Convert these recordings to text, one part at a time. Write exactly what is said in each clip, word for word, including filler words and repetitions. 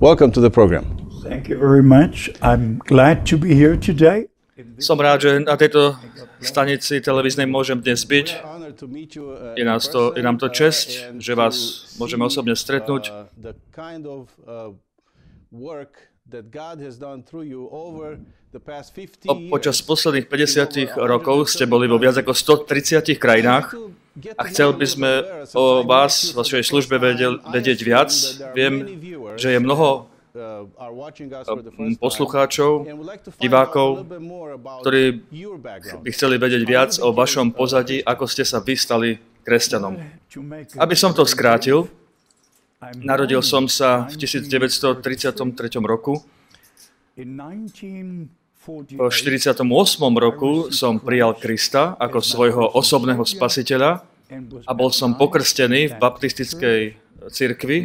Welcome to the program. Thank you very much. I'm glad to be here today. Som rád, že na tejto stanici televíznej môžem dnes byť. Je, nás to, je nám to česť, že vás môžeme osobne stretnúť. O, počas posledných päťdesiat rokov ste boli vo viac ako stotridsiatich krajinách a chcel by sme o vás, vašej službe vedel, vedieť viac. Viem, že je mnoho poslucháčov, divákov, ktorí by chceli vedieť viac o vašom pozadí, ako ste sa vy stali kresťanom. Aby som to skrátil, narodil som sa v devätnásťstotridsiattri roku. V štyridsiatom ôsmom roku som prijal Krista ako svojho osobného spasiteľa a bol som pokrstený v baptistickej cirkvi.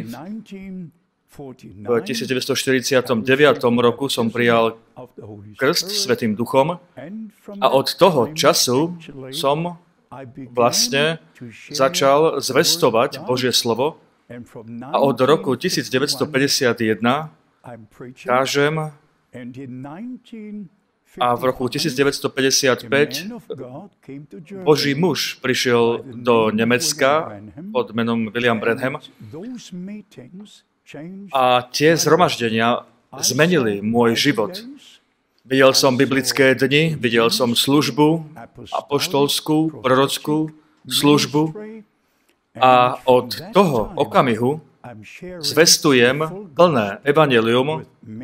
V devätnásťstoštyridsiatom deviatom roku som prijal krst Svätým Duchom a od toho času som vlastne začal zvestovať Božie slovo a od roku devätnásťstopäťdesiatjeden kážem a v roku devätnásťstopäťdesiatpäť Boží muž prišiel do Nemecka pod menom William Branham a tie zhromaždenia zmenili môj život. Videl som biblické dni, videl som službu, apoštolskú, prorockú službu a od toho okamihu zvestujem plné evanjelium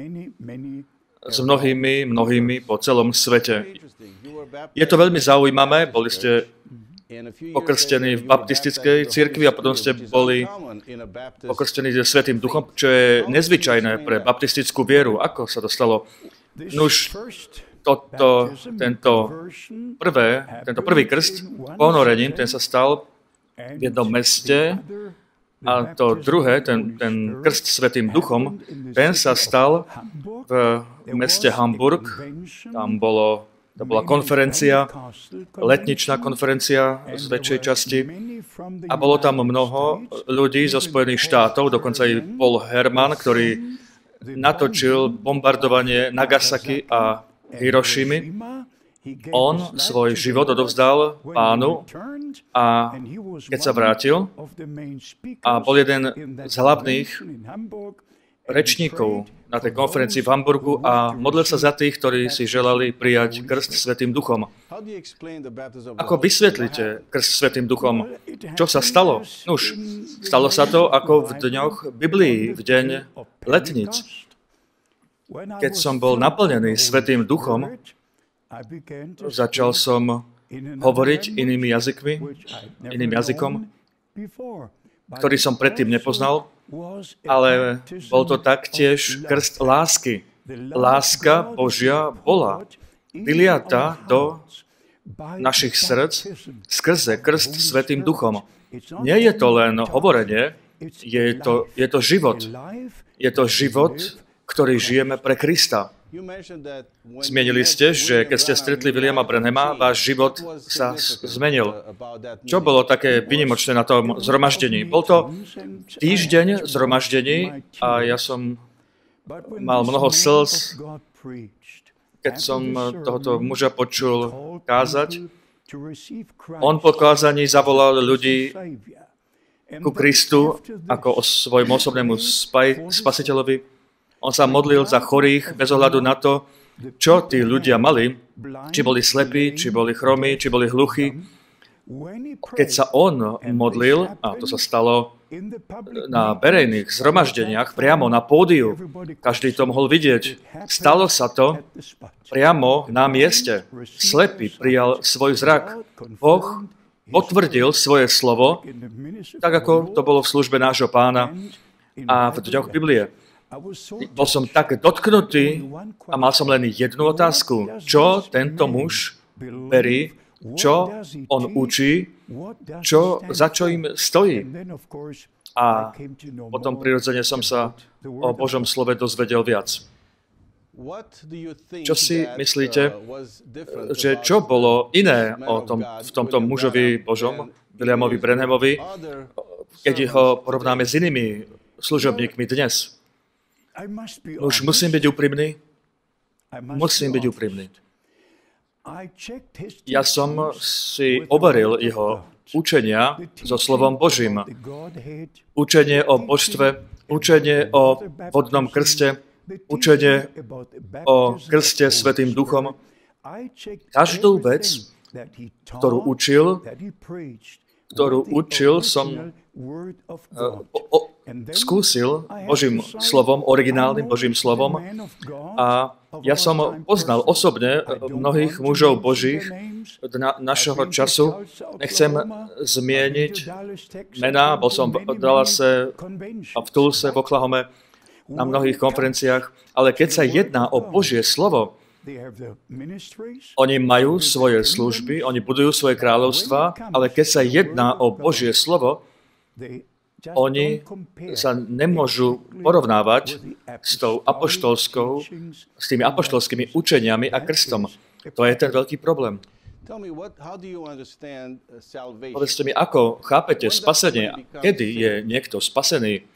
s mnohými, mnohými po celom svete. Je to veľmi zaujímavé, boli ste pokrstení v baptistickej cirkvi a potom ste boli pokrstení so Svätým Duchom, čo je nezvyčajné pre baptistickú vieru. Ako sa to stalo? Nuž, toto, tento, prvé, tento prvý krst ponorením, ten sa stal v jednom meste a to druhé, ten, ten krst Svätým Duchom, ten sa stal v meste Hamburg. Tam bolo To bola konferencia, letničná konferencia z väčšej časti a bolo tam mnoho ľudí zo Spojených štátov, dokonca aj Paul Herman, ktorý natočil bombardovanie Nagasaki a Hirošimy. On svoj život odovzdal Pánu a keď sa vrátil a bol jeden z hlavných rečníkov na tej konferencii v Hamburgu a modlil sa za tých, ktorí si želali prijať krst Svätým Duchom. Ako vysvetlíte krst Svätým Duchom? Čo sa stalo? Nuž, stalo sa to ako v dňoch Biblii, v deň letnic. Keď som bol naplnený Svätým Duchom, začal som hovoriť inými jazykmi, iným jazykom, ktorý som predtým nepoznal, ale bol to taktiež krst lásky. Láska Božia bola vyliata do našich srdc skrze krst Svätým Duchom. Nie je to len hovorenie, je to, je to život. Je to život, ktorý žijeme pre Krista. Zmienili ste, že keď ste stretli Williama Branhama, váš život sa zmenil. Čo bolo také výnimočné na tom zhromaždení? Bol to týždeň zhromaždení a ja som mal mnoho slz, keď som tohoto muža počul kázať. On po kázaní zavolal ľudí ku Kristu ako o svojmu osobnému spasiteľovi. On sa modlil za chorých bez ohľadu na to, čo tí ľudia mali, či boli slepí, či boli chromí, či boli hluchí. Keď sa on modlil, a to sa stalo na verejných zhromaždeniach, priamo na pódiu, každý to mohol vidieť, stalo sa to priamo na mieste. Slepý prijal svoj zrak. Boh potvrdil svoje slovo, tak ako to bolo v službe nášho Pána a v dňoch Biblie. Bol som tak dotknutý a mal som len jednu otázku. Čo tento muž verí, čo on učí, čo, za čo im stojí? A potom prirodzene som sa o Božom slove dozvedel viac. Čo si myslíte, že čo bolo iné o tom, v tomto mužovi Božom, Williamovi Branhamovi, keď ho porovnáme s inými služobníkmi dnes? Už musím byť úprimný. Musím byť úprimný. Ja som si overil jeho učenia so slovom Božím. Učenie o božstve, učenie o vodnom krste, učenie o krste Svätým Duchom. Každú vec, ktorú učil, ktorú učil, som o, o, skúsil Božím slovom, originálnym Božím slovom a ja som poznal osobne mnohých mužov Božích na, našeho času. Nechcem zmieniť mená, bol som v Dallase a v Tulse, v Oklahome, na mnohých konferenciách, ale keď sa jedná o Božie slovo, oni majú svoje služby, oni budujú svoje kráľovstvá, ale keď sa jedná o Božie slovo, oni sa nemôžu porovnávať s tou apoštolskou, s tými apoštolskými učeniami a krstom. To je ten veľký problém. Povedzte mi, ako chápete spasenie? Kedy je niekto spasený?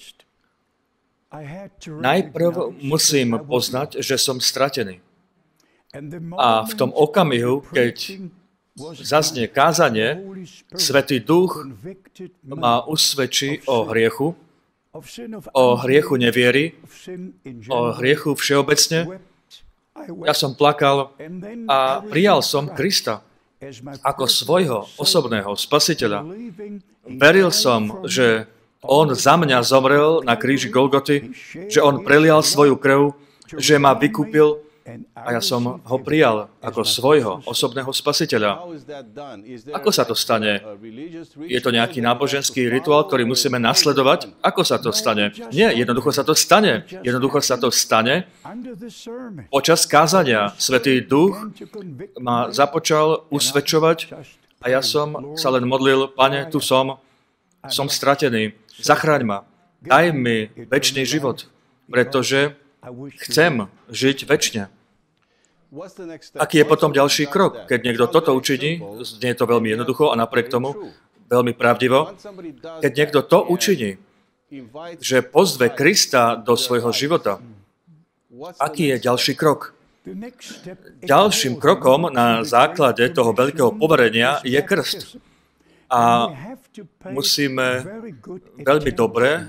Najprv musím poznať, že som stratený. A v tom okamihu, keď zaznie kázanie, Svätý Duch ma usvedčí o hriechu, o hriechu neviery, o hriechu všeobecne. Ja som plakal a prijal som Krista ako svojho osobného spasiteľa. Veril som, že on za mňa zomrel na kríži Golgoty, že on prelial svoju krv, že ma vykúpil a ja som ho prijal ako svojho osobného spasiteľa. Ako sa to stane? Je to nejaký náboženský rituál, ktorý musíme nasledovať? Ako sa to stane? Nie, jednoducho sa to stane. Jednoducho sa to stane počas kázania. Svätý Duch ma započal usvedčovať a ja som sa len modlil, Pane, tu som, som stratený, zachráň ma, daj mi večný život, pretože chcem žiť večne. Aký je potom ďalší krok? Keď niekto toto učiní, znie to veľmi jednoducho a napriek tomu veľmi pravdivo, keď niekto to učiní, že pozve Krista do svojho života, aký je ďalší krok? Ďalším krokom na základe toho veľkého poverenia je krst. A musíme veľmi dobre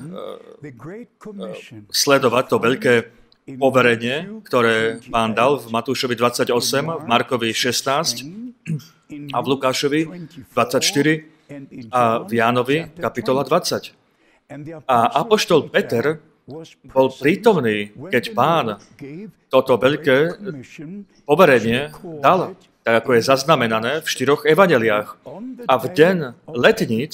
sledovať to veľké poverenie, ktoré Pán dal v Matúšovi dvadsaťosem, v Markovi šestnásť a v Lukášovi dvadsaťštyri a v Jánovi kapitola dvadsať. A apoštol Peter bol prítomný, keď Pán toto veľké poverenie dal, tak ako je zaznamenané v štyroch evanjeliách. A v deň letníc,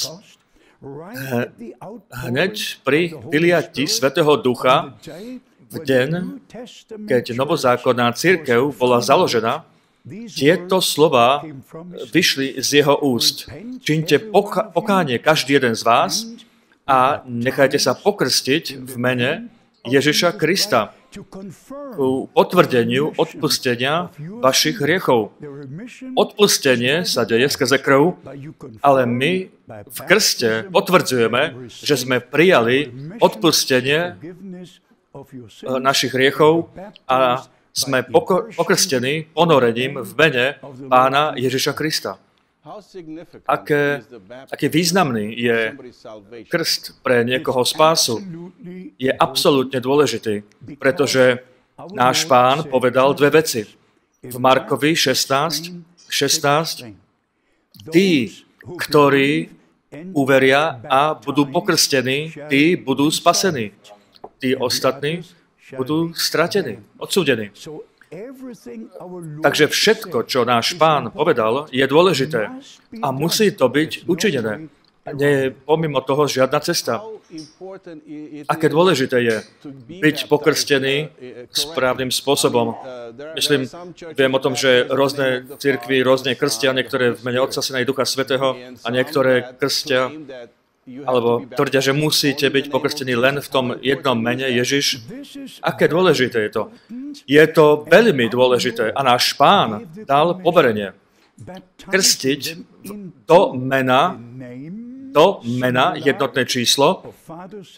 hneď pri vyliatí Svätého Ducha, v deň, keď novozákonná cirkev bola založená, tieto slova vyšli z jeho úst. Čiňte poka- pokánie každý jeden z vás a nechajte sa pokrstiť v mene Ježiša Krista ku potvrdeniu odpustenia vašich hriechov. Odpustenie sa deje skrze krv, ale my v krste potvrdzujeme, že sme prijali odpustenie našich hriechov a sme poko- pokrstení ponorením v mene Pána Ježiša Krista. Aké, aký významný je krst pre niekoho spásu, je absolútne dôležitý, pretože náš Pán povedal dve veci. V Markovi šestnásť, šestnásť, tí, ktorí uveria a budú pokrstení, tí budú spasení. Tí ostatní budú stratení, odsúdení. Takže všetko, čo náš Pán povedal, je dôležité a musí to byť učinené. Nie je pomimo toho žiadna cesta. Aké dôležité je byť pokrstený správnym spôsobom. Myslím, viem o tom, že rôzne cirkvi, rôzne krstia, niektoré v mene Otca, Syna i Ducha Svätého a niektoré krstia alebo tvrdia, že musíte byť pokrstení len v tom jednom mene Ježiš. Aké dôležité je to? Je to veľmi dôležité a náš Pán dal poverenie krstiť do mena, do mena jednotné číslo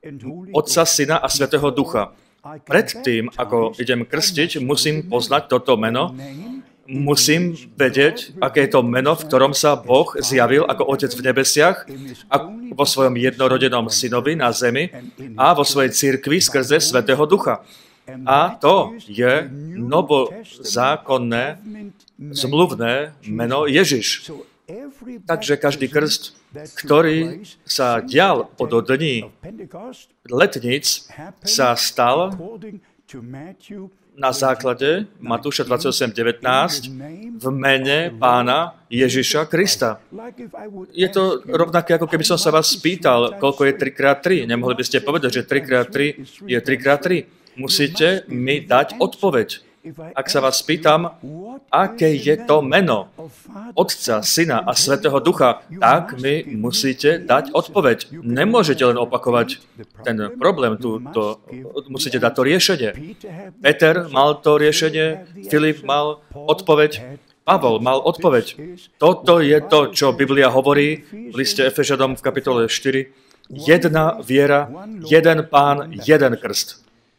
Otca, Syna a Svätého Ducha. Predtým, ako idem krstiť, musím poznať toto meno, musím vedieť, aké je to meno, v ktorom sa Boh zjavil ako Otec v nebesiach a vo svojom jednorodenom synovi na zemi a vo svojej cirkvi skrze Svätého Ducha. A to je novozákonné, zmluvné meno Ježiš. Takže každý krst, ktorý sa dial od dní letníc, sa stal na základe Matúša dvadsaťosem devätnásť v mene Pána Ježiša Krista. Je to rovnaké, ako keby som sa vás spýtal, koľko je tri krát tri. Nemohli by ste povedať, že tri krát tri je tri krát tri. Musíte mi dať odpoveď. Ak sa vás spýtam, aké je to meno Otca, Syna a Svätého Ducha, tak mi musíte dať odpoveď. Nemôžete len opakovať ten problém, tu, to, musíte dať to riešenie. Peter mal to riešenie, Filip mal odpoveď, Pavol mal odpoveď. Toto je to, čo Biblia hovorí v liste Efežanom v kapitole štyri. Jedna viera, jeden Pán, jeden krst.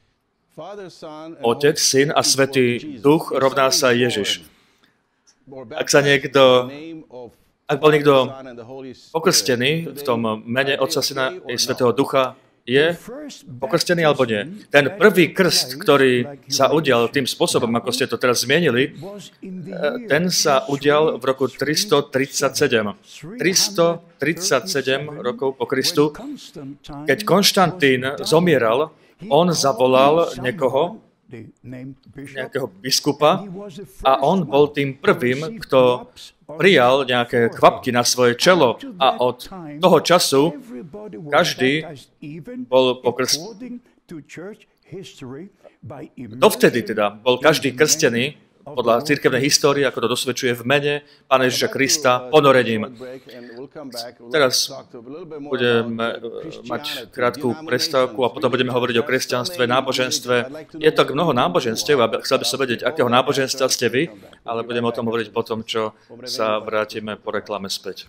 Otec, Syn a Svätý Duch rovná sa Ježiš. Ak sa niekto, ak bol niekto pokrstený v tom mene Otca, Syna a Svätého Ducha, je pokrstený alebo nie? Ten prvý krst, ktorý sa udial tým spôsobom, ako ste to teraz zmienili, ten sa udial v roku tristotridsaťsedem. tristotridsaťsedem rokov po Kristu, keď Konštantín zomieral, on zavolal niekoho, nejakého biskupa a on bol tým prvým, kto prijal nejaké kvapky na svoje čelo a od toho času každý bol pokrstený. Dovtedy teda bol každý krstený podľa cirkevnej histórie, ako to dosvedčuje v mene Pána Ježiša Krista ponorením. Teraz budeme mať krátku prestávku a potom budeme hovoriť o kresťanstve, náboženstve. Je tak mnoho náboženstiev a chcel by som vedieť, akého náboženstva ste vy, ale budeme o tom hovoriť potom, čo sa vrátime po reklame späť.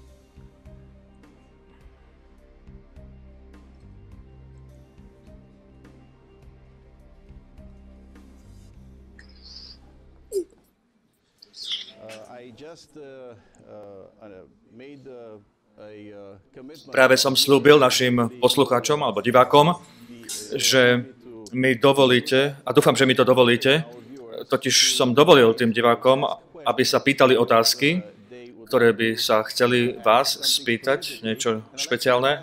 Práve som slúbil našim poslucháčom alebo divákom, že mi dovolíte, a dúfam, že mi to dovolíte, totiž som dovolil tým divákom, aby sa pýtali otázky, ktoré by sa chceli vás spýtať, niečo špeciálne,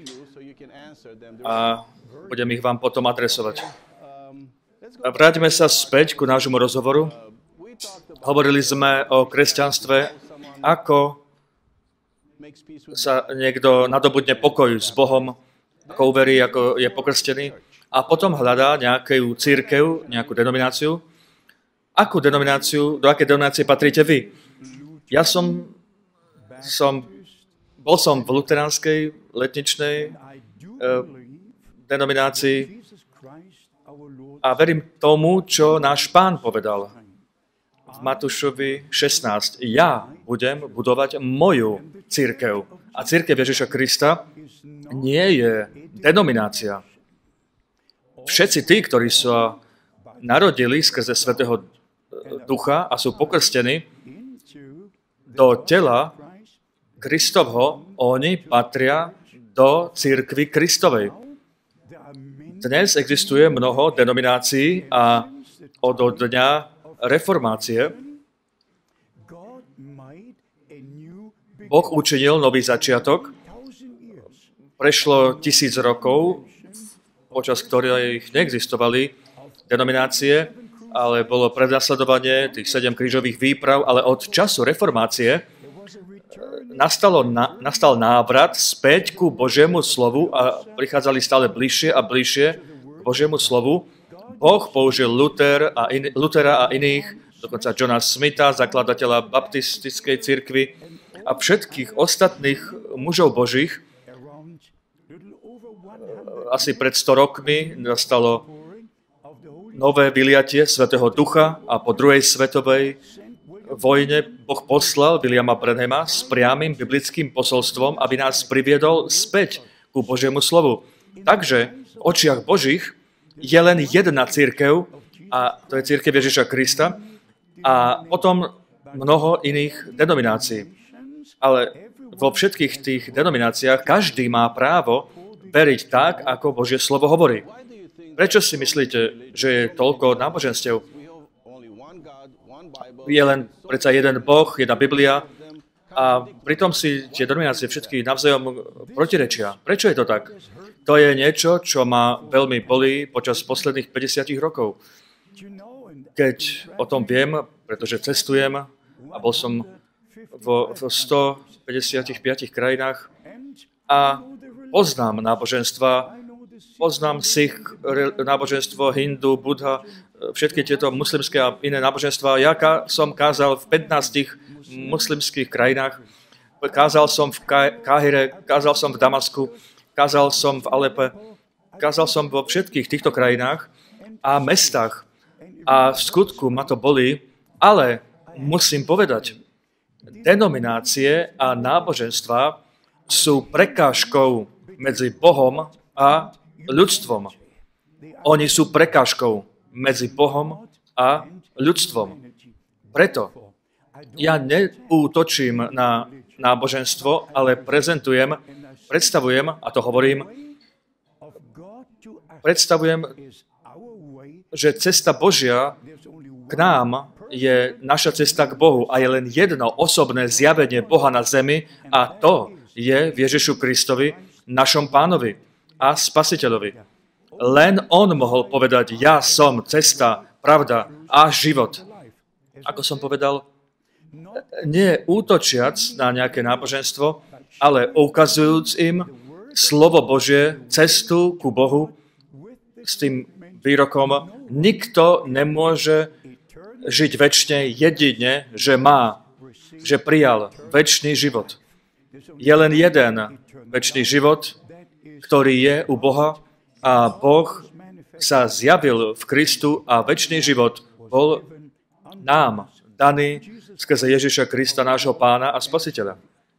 a budem ich vám potom adresovať. Vráťme sa späť ku nášmu rozhovoru. Hovorili sme o kresťanstve, ako sa niekto nadobudne pokoj s Bohom, ako uverí, ako je pokrstený, a potom hľadá nejakú cirkev, nejakú denomináciu. Akú denomináciu, do akej denominácie patríte vy? Ja som, som bol som v luteránskej letničnej eh, denominácii a verím tomu, čo náš Pán povedal. V Matúšovi šestnásť. Ja budem budovať moju cirkev. A cirkev Ježiša Krista nie je denominácia. Všetci tí, ktorí sa narodili skrze Svätého Ducha a sú pokrstení do tela Kristovho, oni patria do cirkvi Kristovej. Dnes existuje mnoho denominácií a od dňa reformácie Boh učinil nový začiatok. Prešlo tisíc rokov, počas ktorých neexistovali denominácie, ale bolo prenasledovanie tých sedem krížových výprav, ale od času reformácie nastalo, na, nastal návrat späť ku Božiemu slovu a prichádzali stále bližšie a bližšie k Božiemu slovu. Boh použil Luther a in, Luthera a iných, dokonca Johna Smitha, zakladateľa baptistickej cirkvi a všetkých ostatných mužov Božích. Asi pred sto rokmi nastalo nové vyliatie Svätého Ducha a po druhej svetovej vojne Boh poslal Williama Branhama s priamym biblickým posolstvom, aby nás priviedol späť ku Božiemu slovu. Takže v očiach Božích je len jedna cirkev, a to je cirkev Ježiša Krista, a potom mnoho iných denominácií. Ale vo všetkých tých denomináciách každý má právo veriť tak, ako Božie slovo hovorí. Prečo si myslíte, že je toľko náboženstiev? Je len predsa jeden Boh, jedna Biblia a pritom si tie denominácie všetky navzájom protirečia. Prečo je to tak? To je niečo, čo ma veľmi bolí počas posledných päťdesiat rokov. Keď o tom viem, pretože cestujem a bol som vo, vo stopäťdesiatpäť krajinách a poznám náboženstva, poznám Sikh náboženstvo, Hindu, Buddha, všetky tieto muslimské a iné náboženstva. Ja ká, som kázal v pätnástich muslimských krajinách, kázal som v Káhire, kázal som v Damasku, kázal som v Alepe, kázal som vo všetkých týchto krajinách a mestách. A v skutku ma to bolí, ale musím povedať, denominácie a náboženstva sú prekážkou medzi Bohom a ľudstvom. Oni sú prekážkou medzi Bohom a ľudstvom. Preto ja neútočím na náboženstvo, ale prezentujem, predstavujem, a to hovorím, predstavujem, že cesta Božia k nám je naša cesta k Bohu a je len jedno osobné zjavenie Boha na zemi a to je v Ježišu Kristovi, našom Pánovi a Spasiteľovi. Len On mohol povedať, ja som cesta, pravda a život. Ako som povedal, nie útočiac na nejaké náboženstvo, ale ukazujúc im slovo Božie, cestu ku Bohu s tým výrokom, nikto nemôže žiť večne jedine, že má, že prijal večný život. Je len jeden večný život, ktorý je u Boha a Boh sa zjavil v Kristu a večný život bol nám daný skrze Ježiša Krista, nášho Pána a Spasiteľa.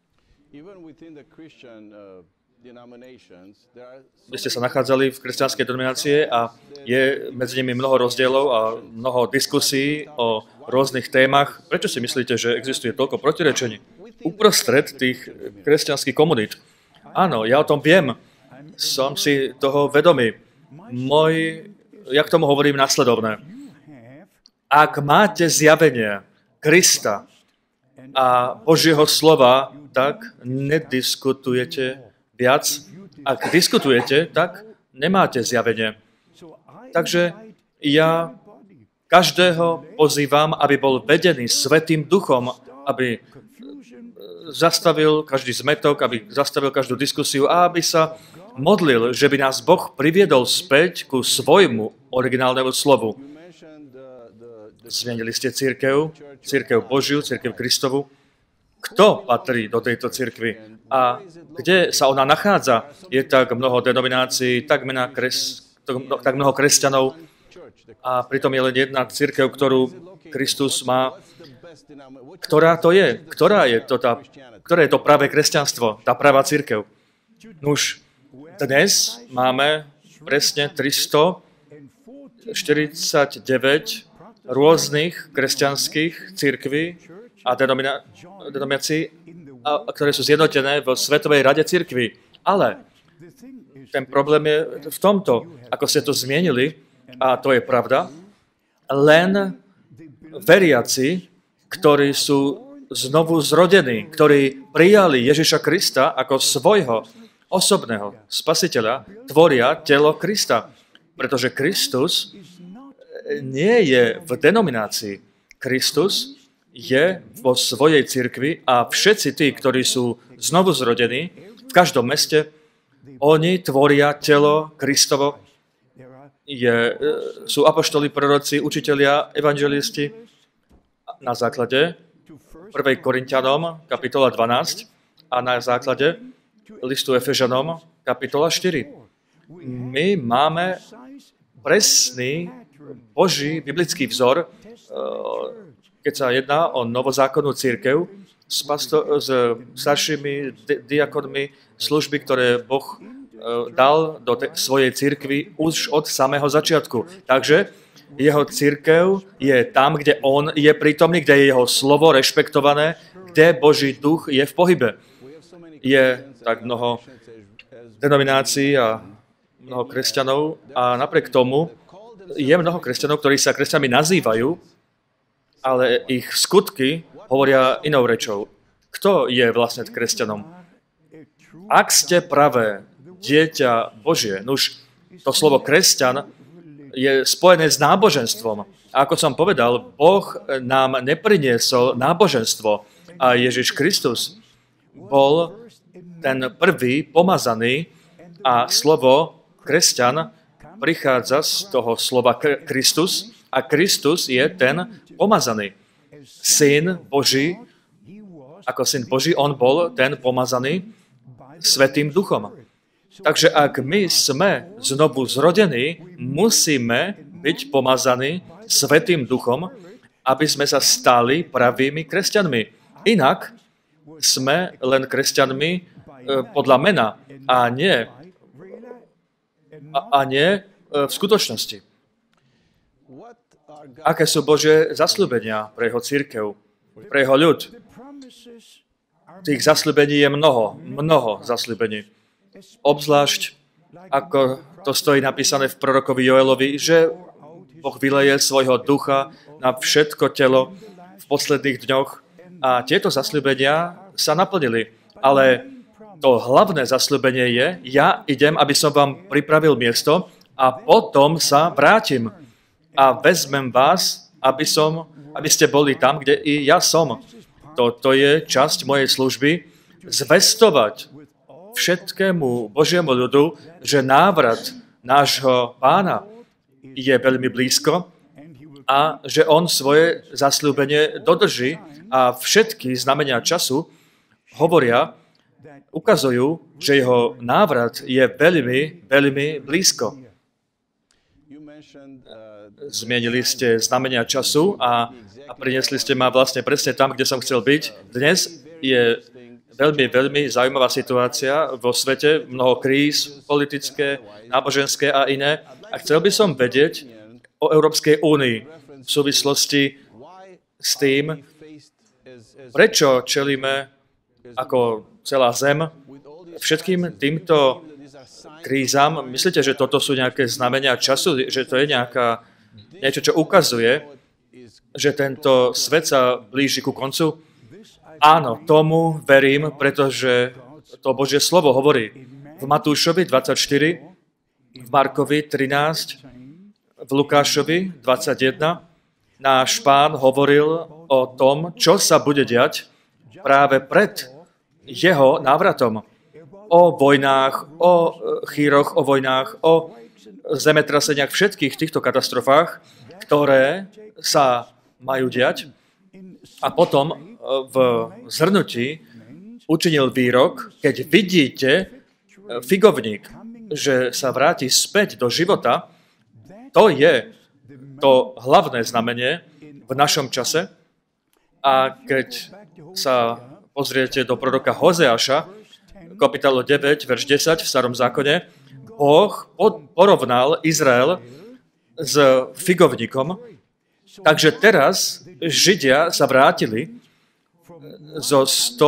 Vy ste sa nachádzali v kresťanskej denominácie a je medzi nimi mnoho rozdielov a mnoho diskusí o rôznych témach. Prečo si myslíte, že existuje toľko protirečení uprostred tých kresťanských komunít? Áno, ja o tom viem. Som si toho vedomý. Môj, ja k tomu hovorím nasledovné. Ak máte zjavenie Krista a Božieho slova, tak nediskutujete viac. Ak diskutujete, tak nemáte zjavenie. Takže ja každého pozývam, aby bol vedený Svätým Duchom, aby zastavil každý zmätok, aby zastavil každú diskusiu a aby sa modlil, že by nás Boh priviedol späť ku svojmu originálnemu slovu. Zmienili ste cirkev, cirkev Božiu, cirkev Kristovu. Kto patrí do tejto cirkvi a kde sa ona nachádza? Je tak mnoho denominácií, tak, kres, tak mnoho kresťanov a pritom je len jedna cirkev, ktorú Kristus má. Ktorá to je? Ktorá je to, tá, ktoré je to pravé kresťanstvo, tá pravá cirkev? Nuž, dnes máme presne tristoštyridsaťdeväť rôznych kresťanských cirkví a denomina- denominácií, ktoré sú zjednotené vo Svetovej rade cirkví. Ale ten problém je v tomto, ako ste to zmienili, a to je pravda, len veriaci, ktorí sú znovu zrodení, ktorí prijali Ježiša Krista ako svojho osobného spasiteľa, tvoria telo Krista. Pretože Kristus nie je v denominácii. Kristus je vo svojej cirkvi a všetci tí, ktorí sú znovu zrodení, v každom meste, oni tvoria telo Kristovo. Je, sú apoštoli, proroci, učitelia, evangelisti na základe prvej Korinťanom, kapitola dvanásť, a na základe listu Efežanom, kapitola štyri. My máme presný Boží biblický vzor, keď sa jedná o novozákonnú cirkev s, pasto- s staršími di- diakonmi služby, ktoré Boh dal do te- svojej cirkvi už od samého začiatku. Takže jeho cirkev je tam, kde on je prítomný, kde je jeho slovo rešpektované, kde Boží duch je v pohybe. Je tak mnoho denominácií a mnoho kresťanov a napriek tomu je mnoho kresťanov, ktorí sa kresťanmi nazývajú, ale ich skutky hovoria inou rečou. Kto je vlastne kresťanom? Ak ste pravé dieťa Božie, nuž to slovo kresťan je spojené s náboženstvom. A ako som povedal, Boh nám nepriniesol náboženstvo a Ježiš Kristus bol ten prvý pomazaný a slovo kresťan prichádza z toho slova Kristus a Kristus je ten pomazaný. Syn Boží, ako syn Boží, on bol ten pomazaný Svätým Duchom. Takže ak my sme znovu zrodení, musíme byť pomazaní Svätým Duchom, aby sme sa stali pravými kresťanmi. Inak sme len kresťanmi e, podľa mena a nie, a, a nie e, v skutočnosti. Aké sú Božie zasľúbenia pre jeho cirkev, pre jeho ľud? Tých zasľúbení je mnoho, mnoho zasľúbení. Obzvlášť, ako to stojí napísané v prorokovi Joelovi, že Boh vyleje svojho ducha na všetko telo v posledných dňoch a tieto zasľúbenia sa naplnili. Ale to hlavné zasľúbenie je, ja idem, aby som vám pripravil miesto a potom sa vrátim a vezmem vás, aby, som, aby ste boli tam, kde i ja som. Toto je časť mojej služby, zvestovať všetkému Božiemu ľudu, že návrat nášho Pána je veľmi blízko a že on svoje zasľúbenie dodrží a všetky znamenia času hovoria, ukazujú, že jeho návrat je veľmi, veľmi blízko. Zmienili ste znamenia času a, a priniesli ste ma vlastne presne tam, kde som chcel byť. Dnes je veľmi, veľmi zaujímavá situácia vo svete, mnoho kríz, politické, náboženské a iné. A chcel by som vedieť o Európskej únii v súvislosti s tým, prečo čelíme ako celá zem všetkým týmto krízam. Myslíte, že toto sú nejaké znamenia času, že to je nejaká, niečo, čo ukazuje, že tento svet sa blíži ku koncu? Áno, tomu verím, pretože to Božie slovo hovorí v Matúšovi dvadsaťštyri, v Markovi trinásť, v Lukášovi dvadsaťjeden. Náš Pán hovoril o tom, čo sa bude diať práve pred jeho návratom. O vojnách, o chýroch, o vojnách, o zemetraseniach, všetkých týchto katastrofách, ktoré sa majú diať. A potom v zhrnutí učinil výrok, keď vidíte figovník, že sa vráti späť do života, to je to hlavné znamenie v našom čase. A keď sa pozriete do proroka Hozeáša, kapitola deväť, verš desať v Starom zákone, Boh porovnal Izrael s figovníkom. Takže teraz Židia sa vrátili zo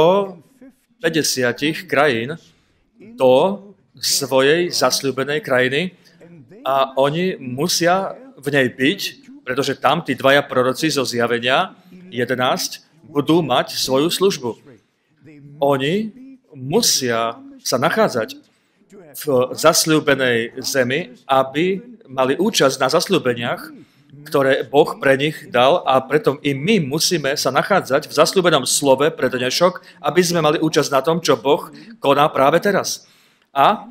stopäťdesiat krajín do svojej zasľúbenej krajiny a oni musia v nej byť, pretože tam tí dvaja proroci zo Zjavenia jedenásť budú mať svoju službu. Oni musia sa nachádzať v zasľúbenej zemi, aby mali účasť na zasľúbeniach, ktoré Boh pre nich dal a preto i my musíme sa nachádzať v zasľúbenom slove pre dnešok, aby sme mali účasť na tom, čo Boh koná práve teraz. A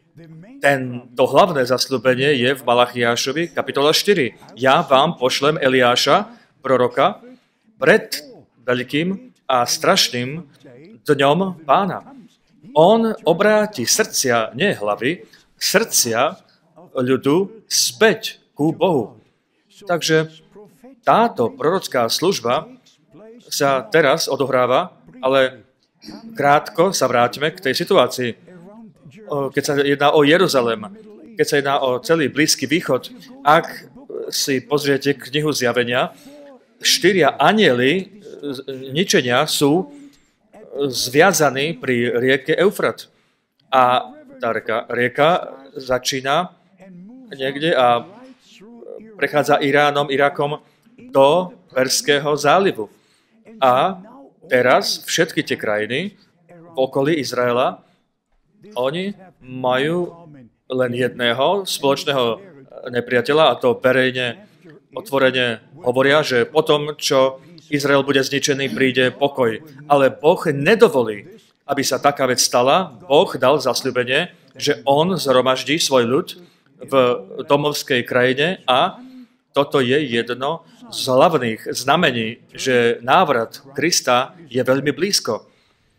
to hlavné zasľúbenie je v Malachiášovi, kapitola štyri. Ja vám pošlem Eliáša, proroka, pred veľkým a strašným dňom Pána. On obráti srdcia, nie hlavy, srdcia ľudu späť ku Bohu. Takže táto prorocká služba sa teraz odohráva, ale krátko sa vráťme k tej situácii. keď sa jedná o Jeruzalém, keď sa jedná o celý Blízky východ, ak si pozriete knihu Zjavenia, štyria anjeli ničenia sú zviazaní pri rieke Eufrat. A tá rieka, rieka začína niekde a prechádza Iránom, Irakom do Perského zálivu. A teraz všetky tie krajiny v okolí Izraela, oni majú len jedného spoločného nepriateľa, a to verejne, otvorene hovoria, že po tom, čo Izrael bude zničený, príde pokoj. Ale Boh nedovolí, aby sa taká vec stala. Boh dal zasľúbenie, že on zhromaždí svoj ľud v domovskej krajine a toto je jedno z hlavných znamení, že návrat Krista je veľmi blízko.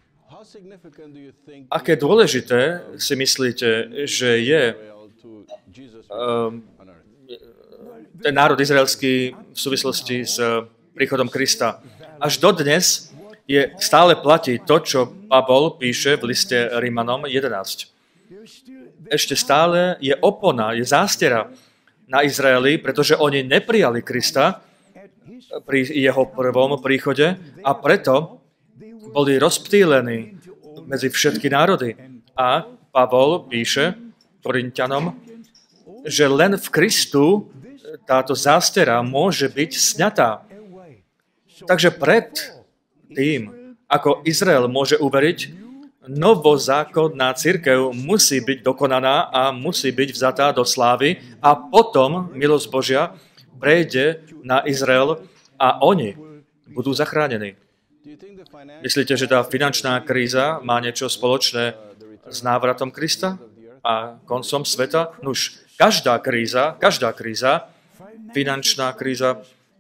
Aké dôležité si myslíte, že je um, ten národ izraelský v súvislosti s príchodom Krista? Až dodnes je, stále platí to, čo Pavol píše v liste Rímanom jedenásť. Ešte stále je opona, je zástera na Izraeli, pretože oni neprijali Krista pri jeho prvom príchode a preto boli rozptýlení medzi všetky národy. A Pavol píše Korinťanom, že len v Kristu táto zástera môže byť sňatá. Takže pred tým, ako Izrael môže uveriť, novozákonná cirkev musí byť dokonaná a musí byť vzatá do slávy a potom milosť Božia prejde na Izrael a oni budú zachránení. Myslíte, že tá finančná kríza má niečo spoločné s návratom Krista a koncom sveta? Nuž, každá kríza, každá kríza, finančná kríza,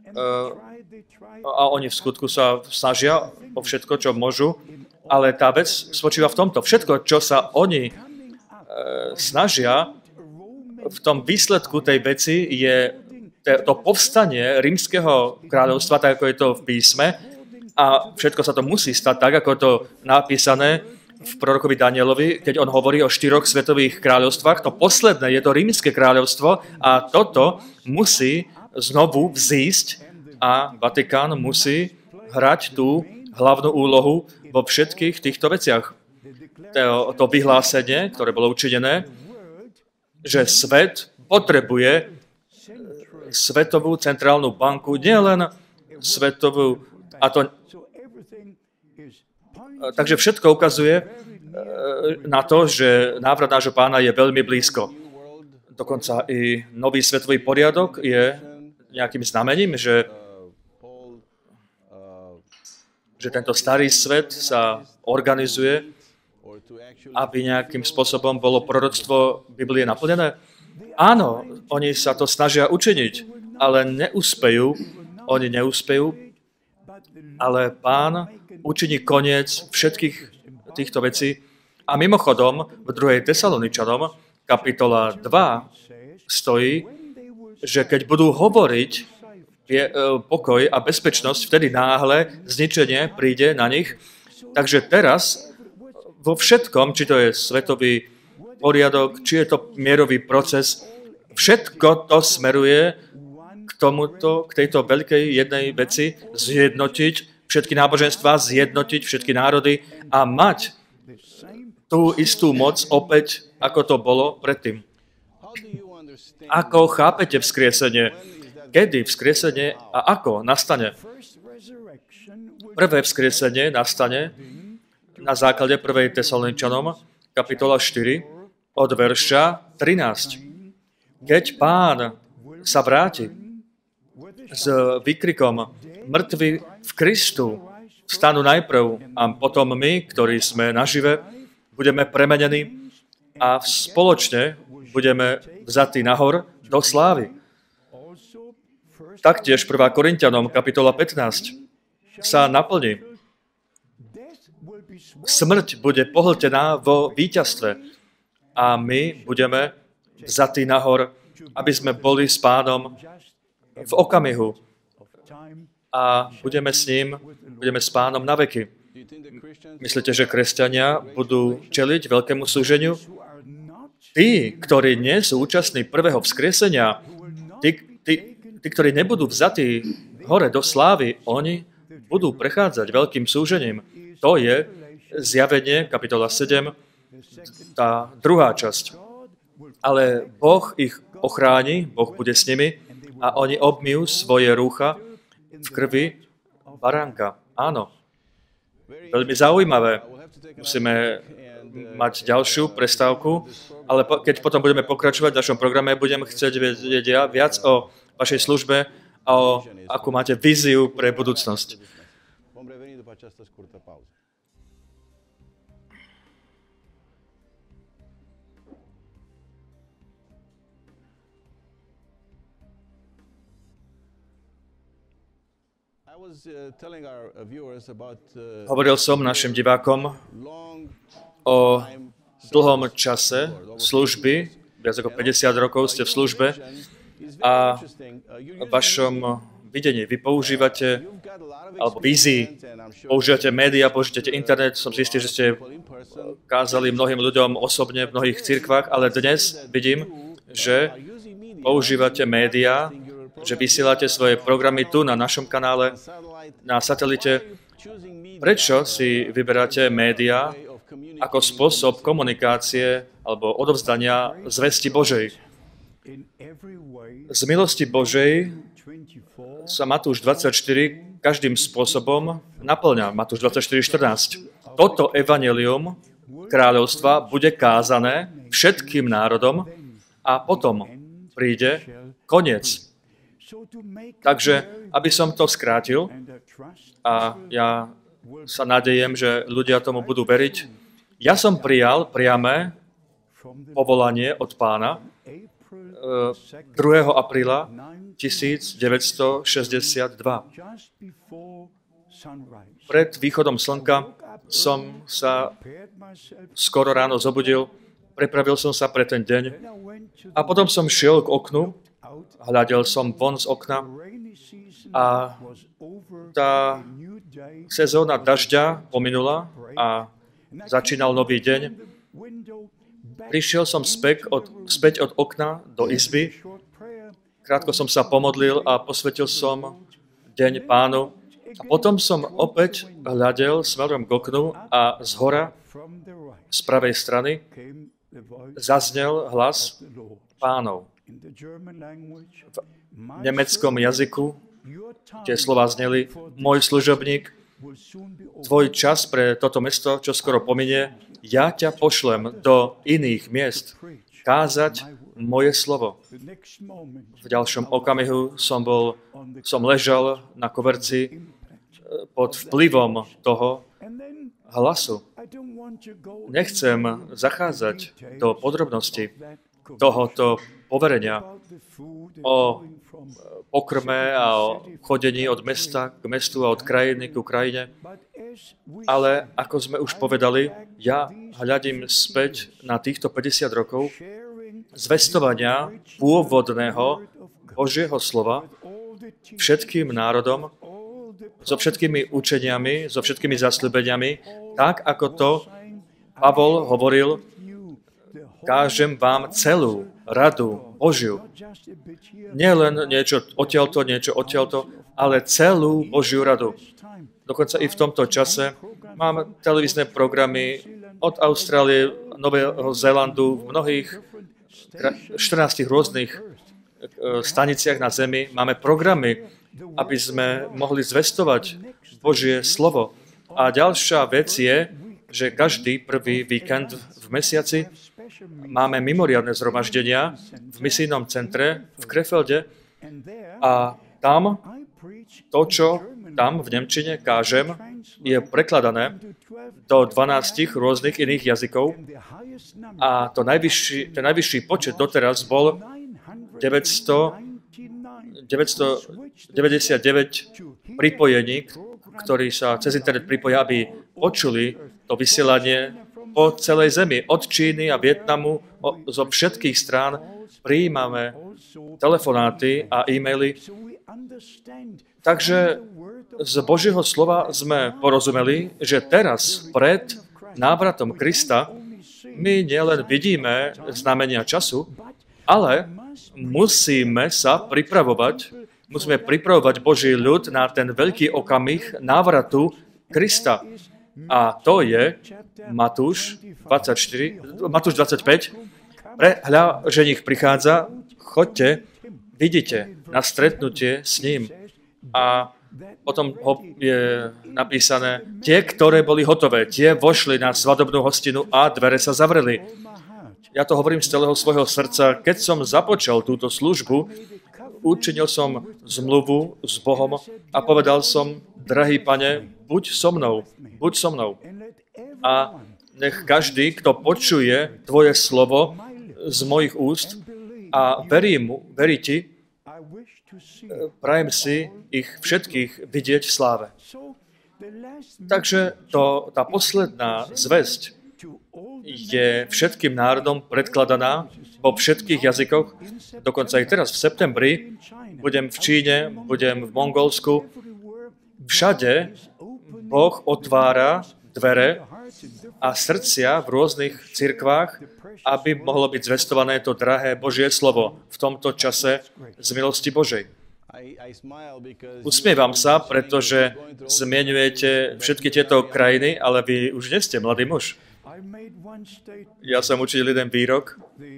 a oni v skutku sa snažia o všetko, čo môžu, ale tá vec spočíva v tomto. Všetko, čo sa oni snažia, v tom výsledku tej veci je to povstanie rímskeho kráľovstva, tak ako je to v písme, a všetko sa to musí stať tak, ako to napísané v prorokovi Danielovi, keď on hovorí o štyroch svetových kráľovstvách. To posledné je to rímske kráľovstvo a toto musí znovu vzísť a Vatikán musí hrať tú hlavnú úlohu vo všetkých týchto veciach. To, to vyhlásenie, ktoré bolo učinené, že svet potrebuje svetovú centrálnu banku, nielen svetovú, a to takže všetko ukazuje na to, že návrat nášho Pána je veľmi blízko. Dokonca i nový svetový poriadok je nejakým znamením, že, že tento starý svet sa organizuje, aby nejakým spôsobom bolo proroctvo Biblie naplnené. Áno, oni sa to snažia učiniť, ale neúspejú, oni neúspejú, ale Pán učiní koniec všetkých týchto vecí. A mimochodom, v druhej Tesaloničanom, kapitola dva, stojí, že keď budú hovoriť pokoj a bezpečnosť, vtedy náhle zničenie príde na nich. Takže teraz vo všetkom, či to je svetový poriadok, či je to mierový proces, všetko to smeruje k tomuto, k tejto veľkej jednej veci, zjednotiť všetky náboženstvá, zjednotiť všetky národy a mať tú istú moc opäť, ako to bolo predtým. Ako chápete vzkriesenie? Kedy vzkriesenie a ako nastane? Prvé vzkriesenie nastane na základe prvej Tesaloničanom, kapitola štyri, od verša trinásť. Keď Pán sa vráti s výkrikom mŕtvi v Kristu vstanú najprv a potom my, ktorí sme nažive, budeme premenení a spoločne budeme vzatí nahor do slávy. Taktiež prvá Korinťanom, kapitola pätnásť, sa naplní. Smrť bude pohltená vo víťazstve a my budeme vzatí nahor, aby sme boli s Pánom v okamihu a budeme s ním, budeme s Pánom na veky. Myslíte, že kresťania budú čeliť veľkému súženiu? tí, ktorí nie sú účastní prvého vzkriesenia, tí, tí, tí, ktorí nebudú vzatí hore do slávy, oni budú prechádzať veľkým súžením. To je Zjavenie, kapitola sedem, tá druhá časť. Ale Boh ich ochráni, Boh bude s nimi a oni obmyjú svoje rúcha v krvi baránka. Áno. Veľmi zaujímavé. Musíme mať ďalšiu prestávku, ale po, keď potom budeme pokračovať v našom programe, budem chcieť vedieť viac o vašej službe a o akú máte víziu pre budúcnosť. Hovoril som našim divákom o dlhom čase služby, viac ako päťdesiat rokov ste v službe a v vašom videní vy používate, alebo vízii, používate médiá, používate internet, som si istý, že ste kázali mnohým ľuďom osobne v mnohých cirkvách, ale dnes vidím, že používate médiá, že vysielate svoje programy tu na našom kanále, na satelite. Prečo si vyberáte médiá ako spôsob komunikácie alebo odovzdania zvesti Božej? Z milosti Božej sa Matúš dvadsaťštyri každým spôsobom naplňa. Matúš dvadsaťštyri štrnásť. Toto evanjelium kráľovstva bude kázané všetkým národom a potom príde koniec. Takže, aby som to skrátil, a ja sa nadejem, že ľudia tomu budú veriť, ja som prijal priame povolanie od Pána druhého apríla tisícdeväťstošesťdesiatdva. Pred východom slnka som sa skoro ráno zobudil, prepravil som sa pre ten deň a potom som šiel k oknu, hľadel som von z okna a tá sezóna dažďa pominula a začínal nový deň. Prišiel som späť od, späť od okna do izby, krátko som sa pomodlil a posvetil som deň Pánu. A potom som opäť hľadel smerom k oknu a zhora, z pravej strany, zaznel hlas Pánov. V nemeckom jazyku tie slová zneli: môj služobník, tvoj čas pre toto mesto, čo skoro pominie, ja ťa pošlem do iných miest kázať moje slovo. V ďalšom okamihu som bol, som ležal na koberci pod vplyvom toho hlasu. Nechcem zachádzať do podrobností tohoto poverenia o pokrme a o chodení od mesta k mestu a od krajiny k krajine. Ale ako sme už povedali, ja hľadím späť na týchto päťdesiat rokov zvestovania pôvodného Božieho slova všetkým národom, so všetkými učeniami, so všetkými zasľúbeniami, tak ako to Pavol hovoril: kážem vám celú radu Božiu. Nie len niečo odtiaľto, niečo odtiaľto, ale celú Božiu radu. Dokonca i v tomto čase mám televízne programy od Austrálie, Nového Zélandu, v mnohých štrnástich rôznych staniciach na Zemi. Máme programy, aby sme mohli zvestovať Božie slovo. A ďalšia vec je, že každý prvý víkend v mesiaci máme mimoriadne zhromaždenia v misijnom centre v Krefelde a tam to, čo tam v nemčine kážem, je prekladané do dvanástich rôznych iných jazykov a to najvyšší, ten najvyšší počet doteraz bol deväťstodeväťdesiatdeväť pripojení, ktorí sa cez internet pripoja, aby počuli to vysielanie po celej zemi, od Číny a Vietnamu, zo všetkých strán prijímame telefonáty a e-maily. Takže z Božieho slova sme porozumeli, že teraz pred návratom Krista My nielen vidíme znamenia času, ale musíme sa pripravovať, musíme pripravovať Boží ľud na ten veľký okamih návratu Krista. A to je Matúš dvadsaťštyri, Matúš dvadsaťpäť. Prehľa, že nich prichádza, choďte, vidíte na stretnutie s ním. A potom je napísané, tie, ktoré boli hotové, tie vošli na svadobnú hostinu a dvere sa zavreli. Ja to hovorím z celého svojho srdca. Keď som započal túto službu, učinil som zmluvu s Bohom a povedal som, drahý Pane, buď so mnou, buď so mnou. A nech každý, kto počuje Tvoje slovo z mojich úst a verí mu, verí Ti, prajem si ich všetkých vidieť v sláve. Takže to, tá posledná zvesť je všetkým národom predkladaná vo všetkých jazykoch. Dokonca aj teraz v septembri budem v Číne, budem v Mongolsku. Všade Boh otvára dvere a srdcia v rôznych cirkvách, aby mohlo byť zvestované to drahé Božie slovo v tomto čase z milosti Božej. Usmievam sa, pretože zmieňujete všetky tieto krajiny, ale vy už nie ste mladý muž. Ja som učil jeden výrok,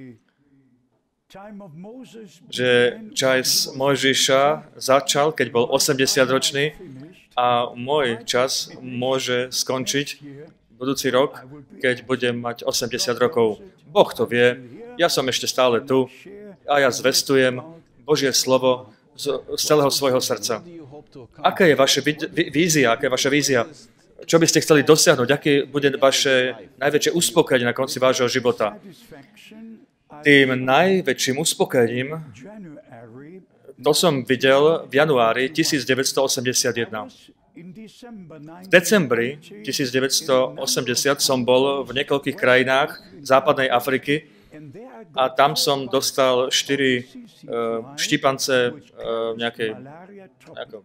že čas Mojžiša začal, keď bol osemdesiatročný a môj čas môže skončiť budúci rok, keď budem mať osemdesiat rokov. Boh to vie, ja som ešte stále tu a ja zvestujem Božie slovo z, z celého svojho srdca. Aká je vaša vízia, aká je vaša vízia? Čo by ste chceli dosiahnuť? Aké bude vaše najväčšie uspokojenie na konci vášho života? Tým najväčším uspokojením to som videl v januári devätnásťstoosemdesiatjeden. V decembri devätnásťstoosemdesiat som bol v niekoľkých krajinách západnej Afriky a tam som dostal štyri uh, štípance uh, nejakej, nejakého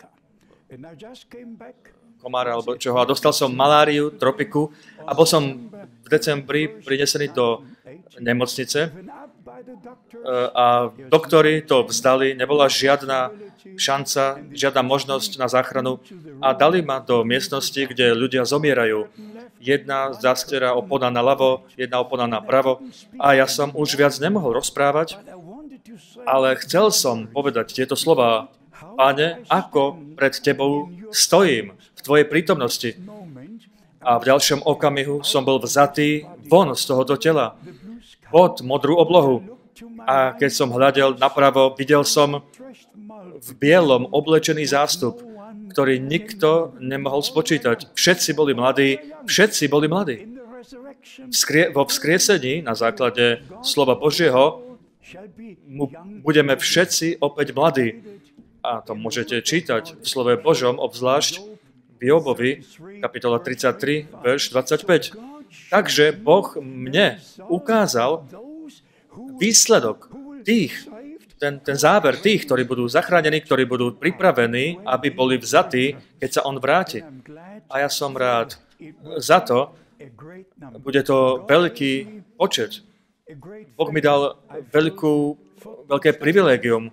komára alebo čoho. A dostal som maláriu, tropiku a bol som v decembri prinesený do nemocnice a doktori to vzdali, nebola žiadna šanca, žiadna možnosť na záchranu a dali ma do miestnosti, kde ľudia zomierajú. Jedna zastiera opona na ľavo, jedna opona na pravo a ja som už viac nemohol rozprávať, ale chcel som povedať tieto slová. Pane, ako pred Tebou stojím v Tvojej prítomnosti. A v ďalšom okamihu som bol vzatý von z tohoto tela, pod modrú oblohu. A keď som hľadel napravo, videl som v bielom oblečený zástup, ktorý nikto nemohol spočítať. Všetci boli mladí, všetci boli mladí. Vzkrie, vo vzkriesení, na základe slova Božieho, budeme všetci opäť mladí. A to môžete čítať v slove Božom, obzvlášť v Jobovi, kapitola tridsaťtri, verš dvadsaťpäť. Takže Boh mne ukázal výsledok tých, ten, ten záver tých, ktorí budú zachránení, ktorí budú pripravení, aby boli vzatí, keď sa On vráti. A ja som rád za to, bude to veľký počet. Boh mi dal veľkú, veľké privilégium.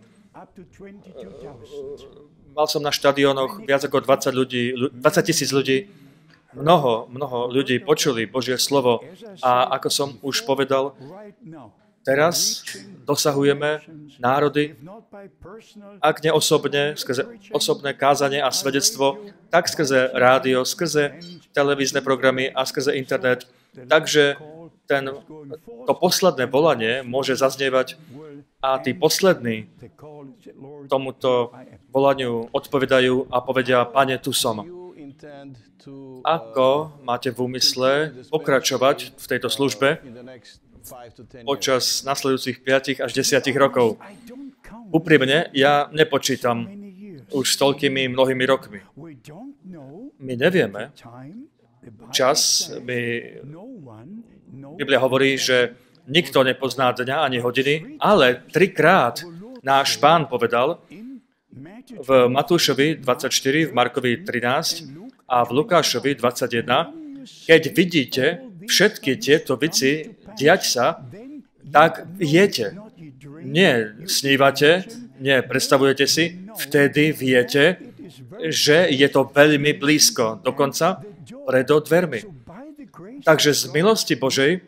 Mal som na štadiónoch viac ako dvadsať ľudí, dvadsať tisíc ľudí. Mnoho, mnoho ľudí počuli Božie slovo a ako som už povedal, teraz dosahujeme národy, ak nie osobne, skrze osobné kázanie a svedectvo, tak skrze rádio, skrze televízne programy a skrze internet. Takže ten, to posledné volanie môže zaznievať a tí poslední tomuto volaniu odpovedajú a povedia, Pane, tu som. Ako máte v úmysle pokračovať v tejto službe počas nasledujúcich päť až desať rokov? Úprimne, ja nepočítam už s toľkými mnohými rokmi. My nevieme. Čas, my, Biblia hovorí, že nikto nepozná dňa ani hodiny, ale trikrát náš Pán povedal v Matúšovi dvadsaťštyri, v Markovi trinásť a v Lukášovi dvadsaťjeden, keď vidíte všetky tieto veci diať sa, tak viete. Nie snívate, nie predstavujete si, vtedy viete, že je to veľmi blízko, dokonca pred dvermi. Takže z milosti Božej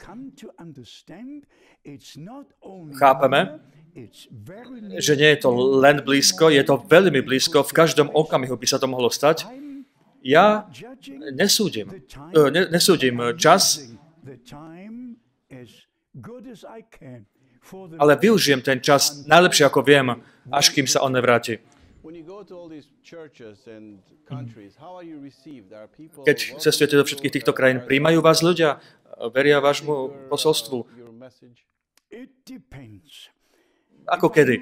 chápeme, že nie je to len blízko, je to veľmi blízko, v každom okamihu by sa to mohlo stať. Ja nesúdim, ne, nesúdim čas, ale využijem ten čas najlepšie, ako viem, až kým sa on nevráti. Keď cestujete do všetkých týchto krajín, príjmajú vás ľudia? Veria vášmu posolstvu? Ako kedy?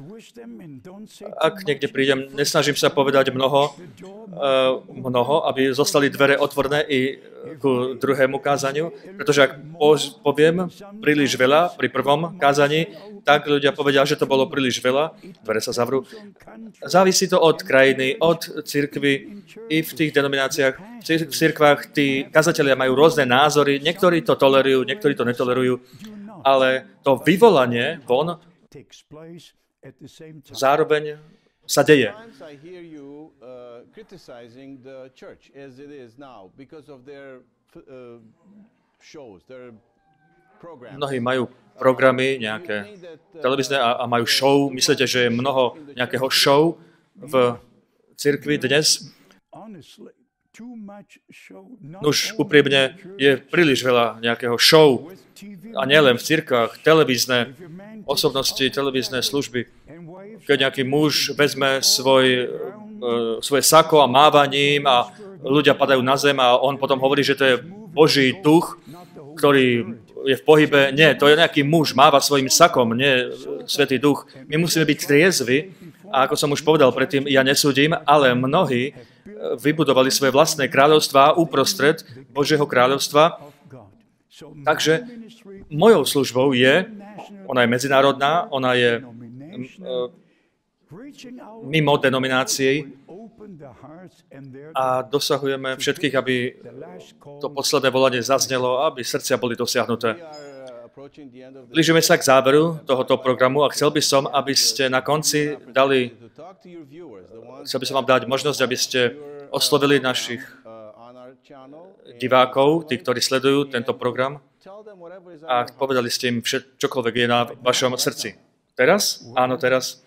Ak niekde prídem, nesnažím sa povedať mnoho, mnoho, aby zostali dvere otvorené i ku druhému kázaniu, pretože ak poviem príliš veľa pri prvom kázaní, tak ľudia povedia, že to bolo príliš veľa, dvere sa zavrú. Závisí to od krajiny, od cirkvi i v tých denomináciách. V cirkvách tí kazatelia majú rôzne názory, niektorí to tolerujú, niektorí to netolerujú, ale to vyvolanie von zároveň sa deje. Mnohí majú programy, nejaké televízne a, a majú show. Myslíte, že je mnoho nejakého show v cirkvi dnes? Už úprimne je príliš veľa nejakého show a nielen v cirkách, televízne osobnosti, televízne služby. Keď nejaký muž vezme svoj, uh, svoje sako a máva ním a ľudia padajú na zem a on potom hovorí, že to je Boží duch, ktorý je v pohybe. Nie, to je nejaký muž, máva svojim sakom, nie Svätý duch. My musíme byť triezvi a ako som už povedal predtým, ja nesúdim, ale mnohí vybudovali svoje vlastné kráľovstvá uprostred Božieho kráľovstva. Takže mojou službou je, ona je medzinárodná, ona je mimo denominácií a dosahujeme všetkých, aby to posledné volanie zaznelo, aby srdcia boli dosiahnuté. Blížime sa k záveru tohoto programu a chcel by som, aby ste na konci dali, chcel by som vám dať možnosť, aby ste oslovili našich divákov, tí, ktorí sledujú tento program a povedali ste im všet, čokoľvek je na vašom srdci. Teraz? Áno, teraz.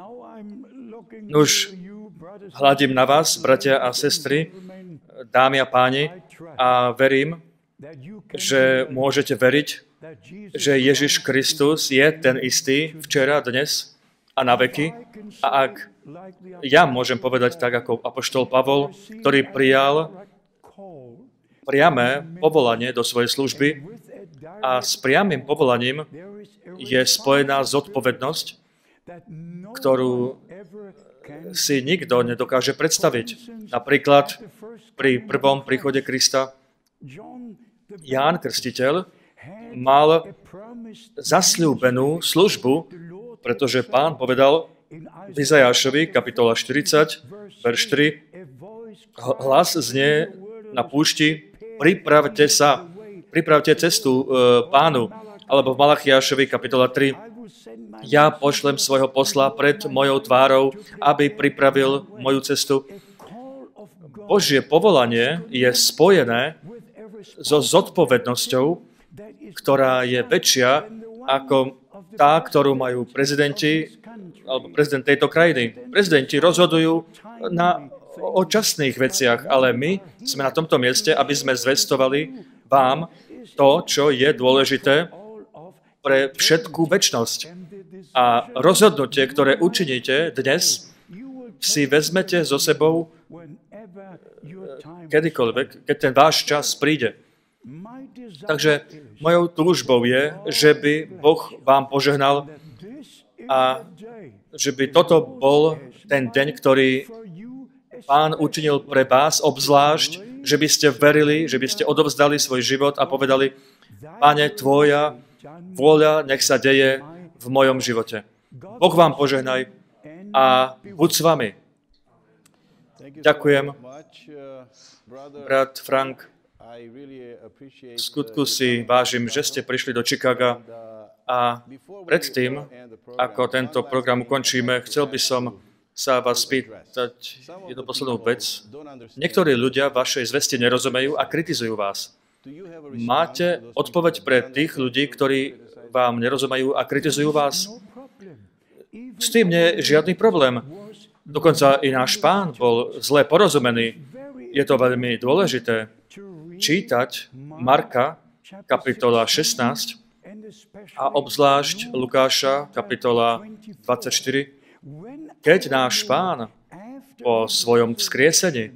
Už hľadím na vás, bratia a sestry, dámy a páni, a verím, že môžete veriť, že Ježiš Kristus je ten istý včera, dnes a na veky. A ak ja môžem povedať tak, ako apoštol Pavol, ktorý prijal priame povolanie do svojej služby a s priamym povolaním je spojená zodpovednosť, ktorú si nikto nedokáže predstaviť. Napríklad pri prvom príchode Krista Ján Krstiteľ mal zasľúbenú službu, pretože Pán povedal v Izajášovi, kapitola štyridsať, verš tri, hlas znie na púšti, pripravte sa, pripravte cestu e, Pánu, alebo v Malachiášovi, kapitola tri, ja pošlem svojho posla pred mojou tvárou, aby pripravil moju cestu. Božie povolanie je spojené so zodpovednosťou, ktorá je väčšia ako tá, ktorú majú prezidenti alebo prezident tejto krajiny. Prezidenti rozhodujú na, o časných veciach, ale my sme na tomto mieste, aby sme zvestovali vám to, čo je dôležité pre všetkú večnosť. A rozhodnutie, ktoré učiníte dnes, si vezmete so sebou kedykoľvek, keď ten váš čas príde. Takže mojou túžbou je, že by Boh vám požehnal a že by toto bol ten deň, ktorý Pán učinil pre vás obzvlášť, že by ste verili, že by ste odovzdali svoj život a povedali, Pane, tvoja vôľa nech sa deje v mojom živote. Boh vám požehnaj a buď s vami. Ďakujem, brat Frank. V skutku si vážim, že ste prišli do Chicaga a predtým, ako tento program ukončíme, chcel by som sa vás spýtať jednu poslednú vec. Niektorí ľudia vašej zvesti nerozumejú a kritizujú vás. Máte odpoveď pre tých ľudí, ktorí vám nerozumejú a kritizujú vás? S tým nie je žiadny problém. Dokonca i náš Pán bol zle porozumený. Je to veľmi dôležité čítať Marka, kapitola šestnásť, a obzvlášť Lukáša, kapitola dvadsaťštyri, keď náš Pán po svojom vzkriesení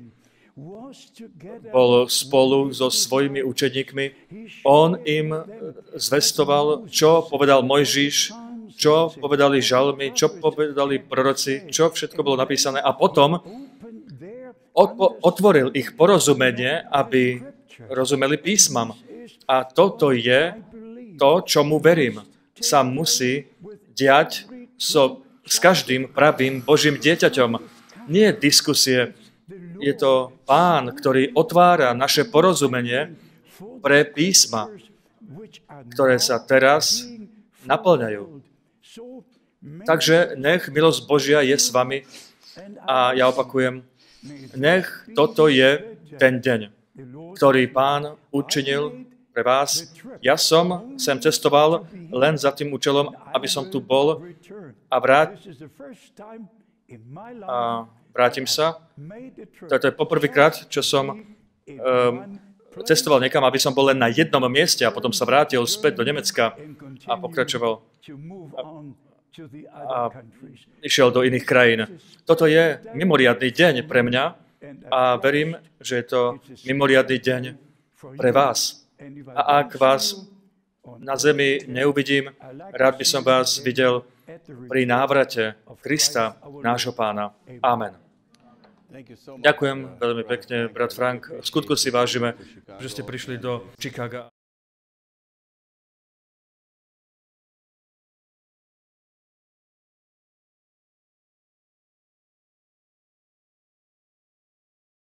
bol spolu so svojimi učeníkmi, on im zvestoval, čo povedal Mojžiš, čo povedali žalmy, čo povedali proroci, čo všetko bolo napísané a potom odpo- otvoril ich porozumenie, aby rozumeli písmam. A toto je to, čomu verím, sa musí diať so, s každým pravým Božím dieťaťom. Nie diskusie. Je to Pán, ktorý otvára naše porozumenie pre písma, ktoré sa teraz naplňajú. Takže nech milosť Božia je s vami a ja opakujem, nech toto je ten deň, ktorý Pán učinil pre vás. Ja som sem cestoval len za tým účelom, aby som tu bol a, vrát... a vrátim sa. Toto je poprvýkrát, čo som um, cestoval niekam, aby som bol len na jednom mieste a potom sa vrátil späť do Nemecka a pokračoval a, a išiel do iných krajín. Toto je mimoriadny deň pre mňa a verím, že je to mimoriadny deň pre vás. A ak vás na zemi neuvidím, rád by som vás videl pri návrate Krista, nášho Pána. Amen. Ďakujem veľmi pekne, brat Frank. V skutku si vážime, že ste prišli do Chicaga.